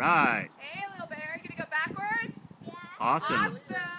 right. Hey, little bear, you gonna go backwards? Awesome. Awesome.